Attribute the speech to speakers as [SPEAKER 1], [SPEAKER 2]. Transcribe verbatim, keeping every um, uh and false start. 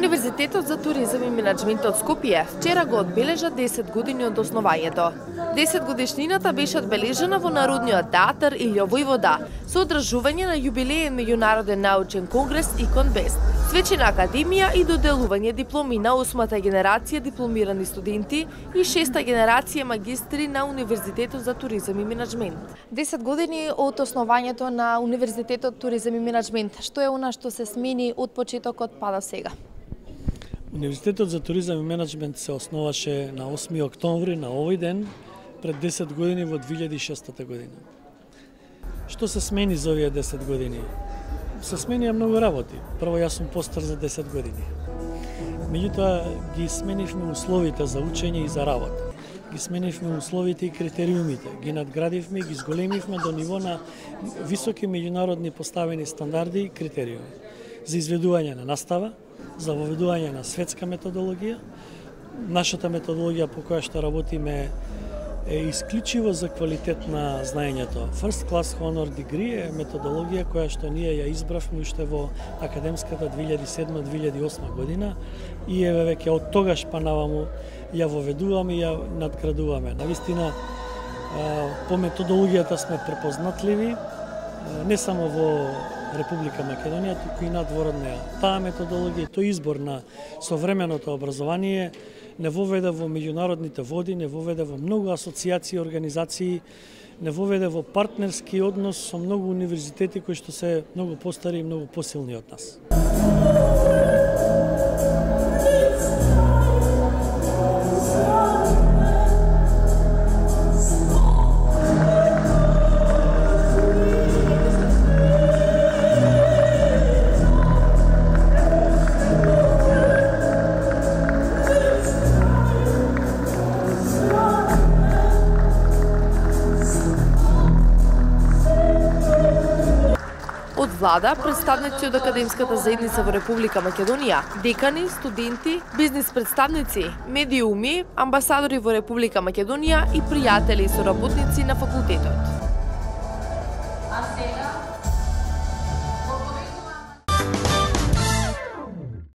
[SPEAKER 1] Универзитетот за туризам и менаџмент од Скопје вчера го одбележа десет години од основањето. десет годишнината беше одбележена во Народниот театар Илјо Војвода со одржување на јубилеен меѓународен научен конгрес ИКОН-Вест, свечена академија и доделување дипломи на осмата генерација дипломирани студенти и шеста генерација магистри на Универзитетот за туризам и менаџмент. десет години од основањето на Универзитетот туризам и менаџмент. Што е она што се смени од почетокот па до сега?
[SPEAKER 2] Универзитетот за туризам и менаџмент се основаше на осми октомври на овој ден пред десет години во две илјади и шеста година. Што се смени за овие десет години? Се сменија многу работи. Прво, јас сум постар за десет години. Меѓутоа, ги сменивме условите за учење и за работа. Ги сменивме условите и критериумите. Ги надградивме и ги зголемивме до ниво на високи меѓународни поставени стандарди и критериуми. За изведување на настава, за воведување на светска методологија. Нашата методологија по која што работиме е исклучиво за квалитет на знаењето. First Class Honor Degree е методологија која што ние ја избравме уште во академската две илјади и седма две илјади и осма година и еве веќе од тогаш па наваму ја воведуваме и ја надградуваме. Навистина, по методологијата сме препознатливи, не само во Република Македонија, туку и надвор од неа. Таа методологија, тој избор на современото образование не воведе во меѓународните води, не воведе во многу асоцијации и организации, не воведе во партнерски однос со многу универзитети кои што се многу постари и многу посилни од нас.
[SPEAKER 1] Од влада, представници од академската заедница во Република Македонија, декани, студенти, бизнис представници, медиуми, амбасадори во Република Македонија и пријатели и соработници на факултетот.